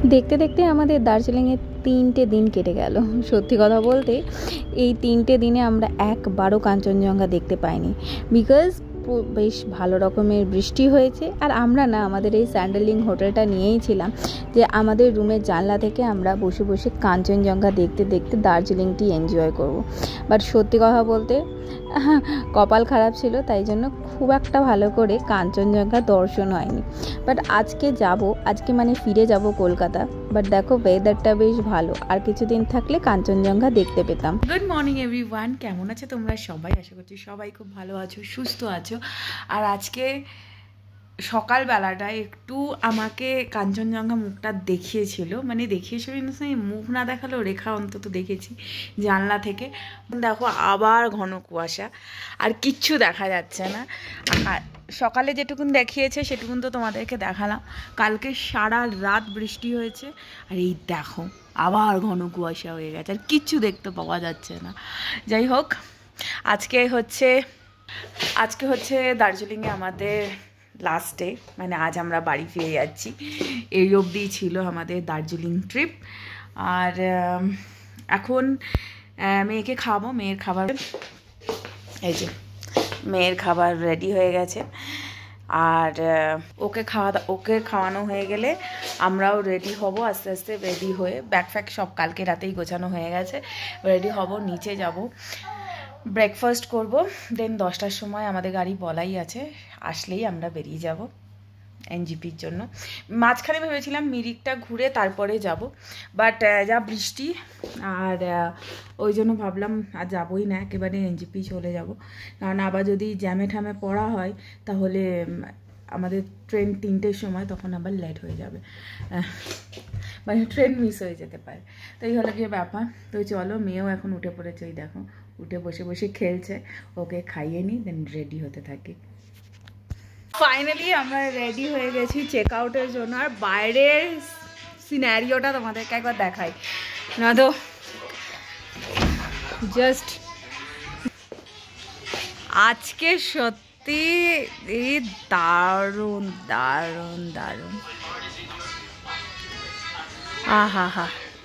দেখতে দেখতে আমাদের দার্জিলিংয়ে 3টে দিন কেটে গেল। সত্যি কথা বলতে এই 3টে দিনে আমরা একবারও কাঞ্চনজঙ্ঘা দেখতে পাইনি, বিকজ বেশ ভালো রকমের বৃষ্টি হয়েছে। আর আমরা না আমাদের এই স্যান্ডেলিং হোটেলটা নিয়েই ছিলাম যে আমাদের রুমের জানলা থেকে আমরা বসে বসে কাঞ্চনজঙ্ঘা দেখতে দেখতে দার্জিলিংটি এনজয় করব। বাট সত্যি কথা বলতে কপাল খারাপ ছিল, তাই জন্য খুব একটা ভালো করে কাঞ্চনজঙ্ঘা দর্শন হয়নি। বাট আজকে মানে ফিরে যাব কলকাতা। বাট দেখো ওয়েদারটা বেশ ভালো, আর কিছুদিন থাকলে কাঞ্চনজঙ্ঘা দেখতে পেতাম। গুড মর্নিং এভরিওয়ান, কেমন আছে তোমরা সবাই? আশা করছি সবাই খুব ভালো আছো, সুস্থ আছো। আর আজকে সকালবেলাটা একটু আমাকে কাঞ্চনজঙ্ঘা মুখটা দেখিয়েছিল, মানে দেখিয়েছিল মুখ না দেখালেও রেখা অন্তত দেখেছি জানলা থেকে। দেখো আবার ঘন কুয়াশা, আর কিচ্ছু দেখা যাচ্ছে না। আর সকালে যেটুকুন দেখিয়েছে সেটুকুন তো তোমাদেরকে দেখালাম। কালকে সারা রাত বৃষ্টি হয়েছে, আর এই দেখো আবার ঘন কুয়াশা হয়ে গেছে, আর কিচ্ছু দেখতে পাওয়া যাচ্ছে না। যাই হোক, আজকে হচ্ছে দার্জিলিংয়ে আমাদের লাস্ট ডে, মানে আজ আমরা বাড়ি ফিরে যাচ্ছি। এই অবধি ছিল আমাদের দার্জিলিং ট্রিপ। আর এখন মেয়েকে খাওয়াবো। মেয়ের খাবার, এই যে মেয়ের খাবার রেডি হয়ে গেছে। আর ওকে খাওয়ানো হয়ে গেলে আমরাও রেডি হব। আস্তে আস্তে রেডি হয়ে ব্যাগ ফ্যাগ সব কালকে রাতেই গোছানো হয়ে গেছে। রেডি হব, নিচে যাব, ব্রেকফাস্ট করব। দেন 10টার সময় আমাদের গাড়ি বলাই আছে, আসলেই আমরা বেরিয়ে যাব এনজিপির জন্য। মাঝখানে ভেবেছিলাম মিরিকটা ঘুরে তারপরে যাব, বাট যা বৃষ্টি, আর ওই জন্য ভাবলাম আর যাবই না, একেবারে এনজিপি চলে যাব। কারণ আবার যদি জ্যামে ঠ্যামে পড়া হয় তাহলে আমাদের ট্রেন 3টের সময়, তখন আবার লেট হয়ে যাবে, মানে ট্রেন মিস হয়ে যেতে পারে। তো এই হলো গিয়ে ব্যাপার। তো চলো, মেয়েও এখন উঠে পড়েছে, ওই দেখো উঠে বসে বসে খেলছে। ওকে খাইয়ে নিই, দেন রেডি হতে থাকি। ফাইনালি আমরা রেডি হয়ে গেছি চেক আউটের জন্য। আর বাইরের সিনারিওটা তোমাদেরকে একবার দেখাই না তো, জাস্ট আজকে সত্যি দারুণ দারুণ দারুণ। আহা হা,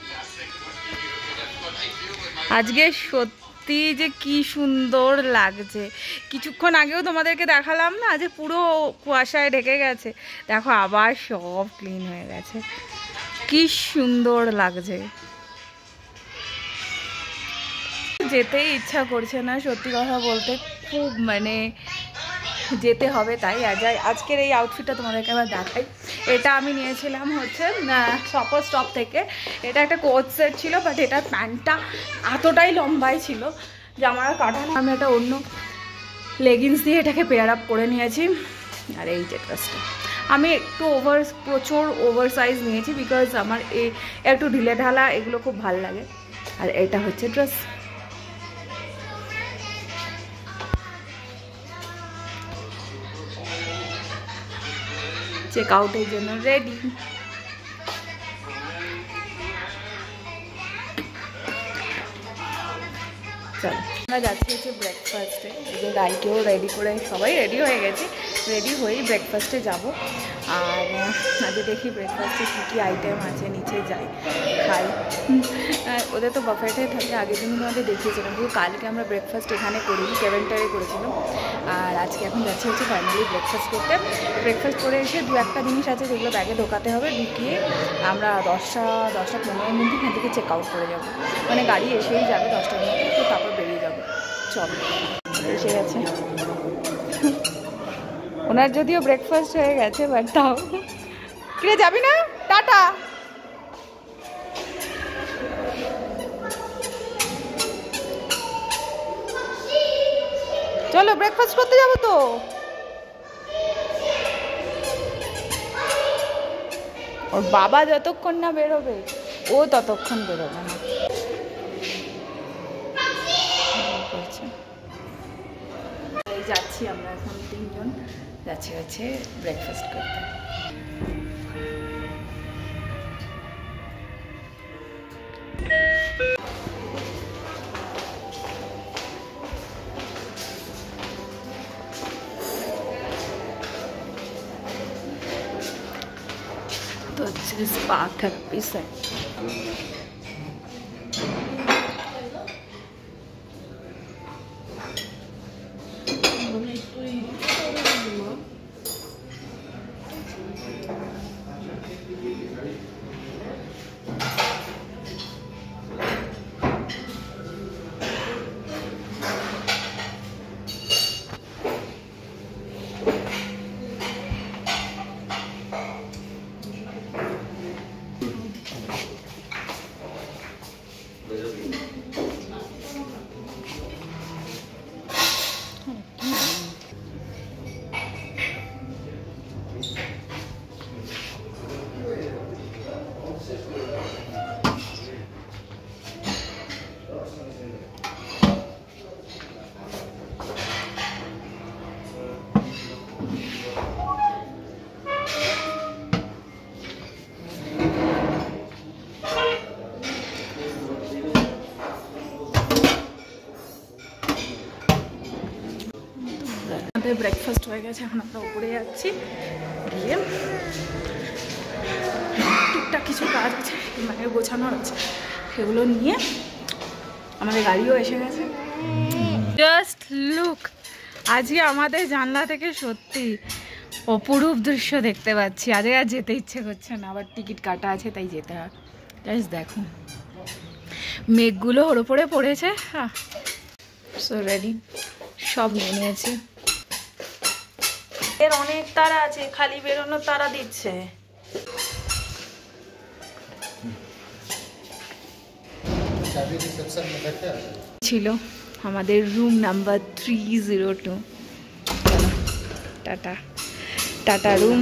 আজকে সত্যি যে কি সুন্দর লাগছে। কিছুক্ষণ আগেও তোমাদেরকে দেখালাম না যে পুরো কুয়াশায় ঢেকে গেছে, দেখো আবার সব ক্লিন হয়ে গেছে। কি সুন্দর লাগছে, যেতেই ইচ্ছা করছে না সত্যি কথা বলতে। খুব মানে যেতে হবে তাই। আজকের এই আউটফিটটা তোমাদেরকে আবার দেখাই। এটা আমি নিয়েছিলাম হচ্ছে শপার স্টপ থেকে। এটা একটা কোট সেট ছিল, বাট এটার প্যান্টটা এতটাই লম্বাই ছিল যে আমার কাটানো। আমি একটা অন্য লেগিংস দিয়ে এটাকে পেয়ার আপ করে নিয়েছি। আর এই যে ড্রেসটা আমি একটু প্রচুর ওভার সাইজ নিয়েছি, বিকজ আমার একটু ঢিলে ঢালা এগুলো খুব ভালো লাগে। আর এটা হচ্ছে ড্রেস। চেক আউটের জন্য রেডি। চলো, আমরা যাচ্ছি হচ্ছে ব্রেকফাস্টে। এই যে গাড়িকেও রেডি করে, সবাই রেডি হয়ে গেছে, রেডি হয়েই ব্রেকফাস্টে যাব। আর আজকে দেখি ব্রেকফাস্টে কী কী আইটেম আছে, নিচে যাই খাই। ওদের তো বাফেটে থাকে, আগের দিন আমাদের দেখিয়েছিলাম, কিন্তু কালকে আমরা ব্রেকফাস্ট এখানে করিনি, কেভেন্টারে করেছিলাম। আর আজকে এখন যাচ্ছি হচ্ছে ফাইনালি ব্রেকফাস্ট করতে। ব্রেকফাস্ট করে এসে 2-1টা জিনিস আছে যেগুলো ব্যাগে ঢোকাতে হবে, ঢুকিয়ে আমরা 10টা-10টা-15 মিনিট এখান থেকে চেক আউট করে যাবো। মানে গাড়ি এসেই যাবে 10টার মধ্যে, তো তারপর বেরিয়ে যাবো। চল, এসে গেছে ওনার, যদিও ব্রেকফাস্ট হয়ে গেছে, বাট তাও। কিরে যাবি না? টাটা। চলো ব্রেকফাস্ট করতে যাবো তো। ওর বাবা যতক্ষণ না বেরোবে ও ততক্ষণ বেরোবে না। এই যাচ্ছি আমরা এখন 3জন যাচ্ছি হচ্ছে ব্রেকফাস্ট করতে। তো is spa therapy set. Breakfast হয়ে গেছে, এখন আমরা উপরে যাচ্ছি, গিয়ে টুকটাক কিছু কাজ আছে মানে গোছানোর আছে, সেগুলো নিয়ে আমাদের গাড়িও এসে গেছে। জাস্ট লুক, আজকে আমাদের জানলা থেকে সত্যি অপরূপ দৃশ্য দেখতে পাচ্ছি। আজকে আর যেতে ইচ্ছে করছে না, আবার টিকিট কাটা আছে তাই যেতে হয়। জাস্ট দেখো মেঘগুলো ওর ওপরে পড়েছে। হ্যাঁ, সো রেডি, সব নিয়ে নিয়েছি। এর অনেক তারা আছে, খালি বেরোনোর তারা দিচ্ছে। ছিল আমাদের room number 302। Tata tata room.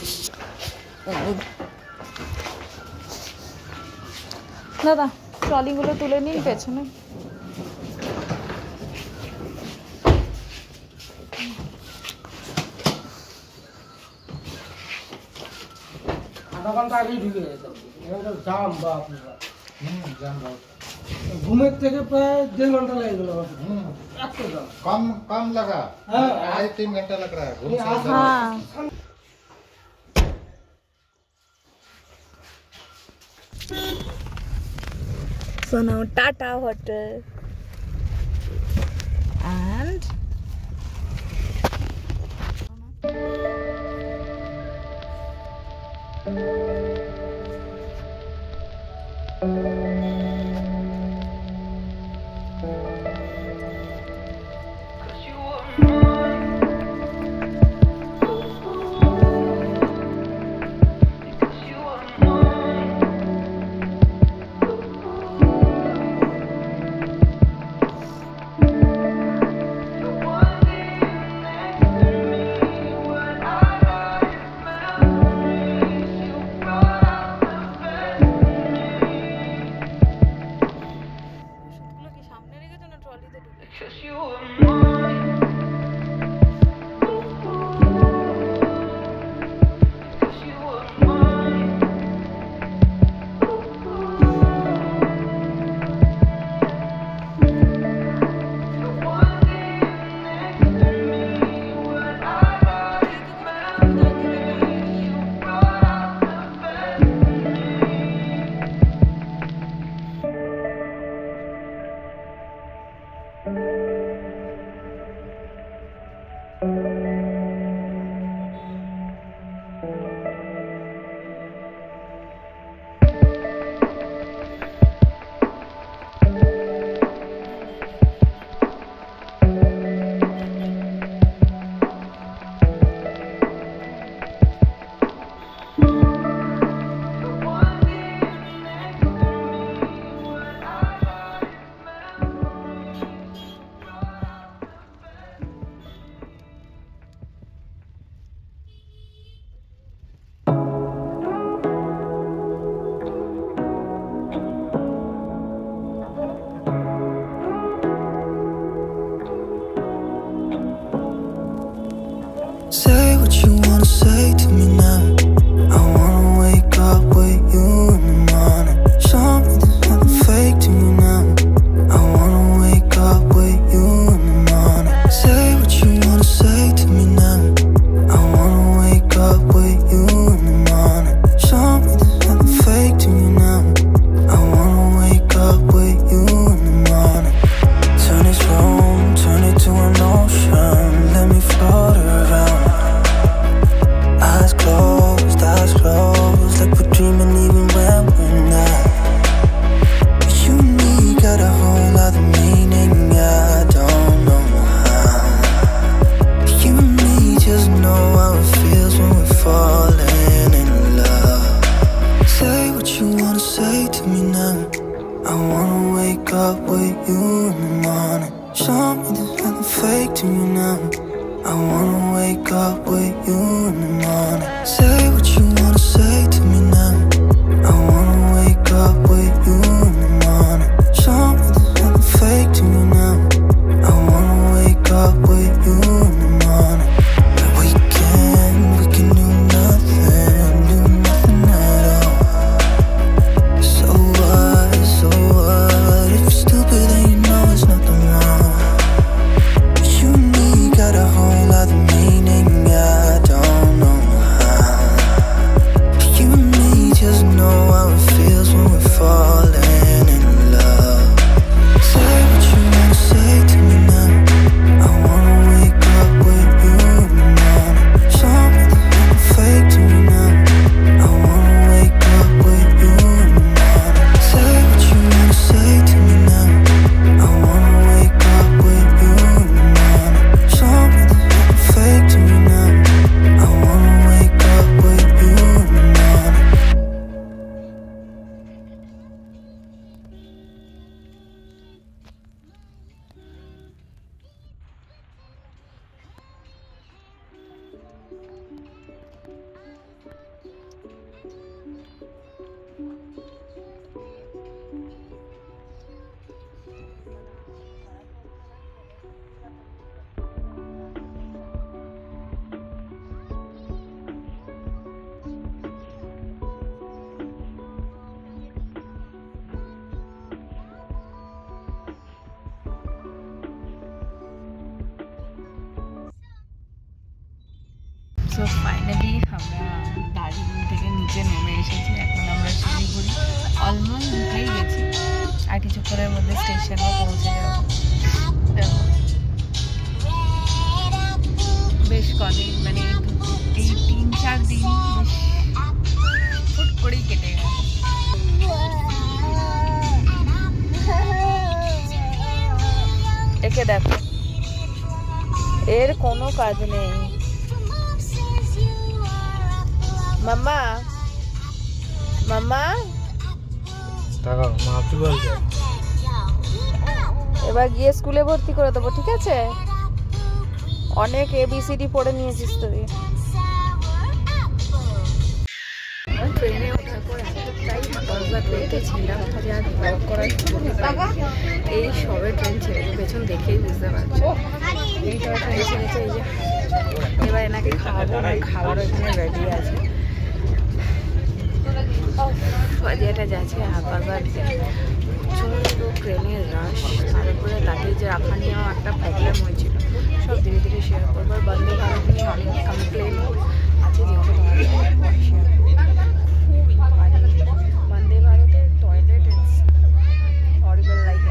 দাদা ট্রলিগুলো তুলে নিন পেছনে। ঘুমের থেকে প্রায় 1.5 ঘন্টা লেগে গেল। कम लगा। हाँ, 2.5-3 घंटा लग रहा है घूम से। हाँ। So now Tata Hotel and I wanna wake up with you in the morning. Show me there's nothing fake to me now. I wanna wake up with you in the morning. Say what you wanna say to me now. I wanna wake up with you in the morning. Show me there's nothing fake to me now. I wanna wake up with you in the morning. We can do nothing at all. So what, if you're stupid then you know it's nothing wrong. You and me got a whole other meaning, I don't know how. You and me just know how it feels when we're falling in love. Say what you wanna say to me now. I wanna wake up with you in the morning. Show me there's nothing fake to me now. I wanna wake up with you in the morning. Say what you wanna say to me now. I wanna wake up with you in the morning. Show me there's nothing fake to me now. I wanna wake up with you in the morning. So finally আমরা দার্জিলিং থেকে নিচে নেমে এসেছি। এখন আমরা Siliguri almost ঢুকেই গেছি, আর কিছুক্ষণের মধ্যে স্টেশনেও পৌঁছে যাব। দেখো বেশ কদিন মানে এই 3-4 দিন বেশ ফুট করেই কেটে গেল। একে দেখো, এর কোনো কাজ নেই। মাম্মা মাম্মা এবার গিয়ে স্কুলে ভর্তি করে দেবো, ঠিক আছে? অনেক ABCD পড়ে নিয়েছিস তুই। ট্রেনে ওঠার পর এতটাই হাঁপাত পেয়েছিলাম যে আর ব্লগ করার এই সবে ট্রেন ছেড়েছে, পেছন দেখেই বুঝতে পারছো। এই সবে ট্রেন ছেড়েছে, এই যে এবার এনাকে খাওয়াবো, খাওয়ার ওইখানে রেডি আছে। ফাজিয়াটা যাচ্ছে হাঁপাবার, প্রচণ্ড ট্রেনের রাশ, তার উপরে লাগেজের রাখা নিয়েও একটা প্রবলেম হয়েছিল। সব ধীরে ধীরে শেয়ার করবো। বন্দে ভারত নিয়ে অনেক কমপ্লেন আছে, যেহেতু খুবই বন্দে ভারতের toilet horrible like.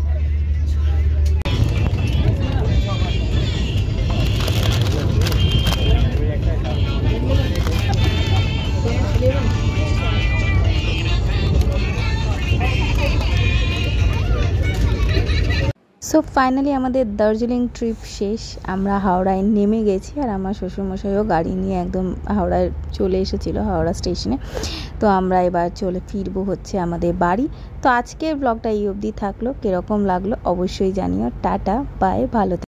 So finally আমাদের দার্জিলিং ট্রিপ শেষ। আমরা হাওড়ায় নেমে গেছি, আর আমার শ্বশুরমশাইও গাড়ি নিয়ে একদম হাওড়ায় চলে এসেছিলো, হাওড়া স্টেশনে। তো আমরা এবার চলে ফিরবো হচ্ছে আমাদের বাড়ি। তো আজকের ব্লগটা এই অবধি থাকলো, কীরকম লাগলো অবশ্যই জানিও। টাটা, বাই, ভালো।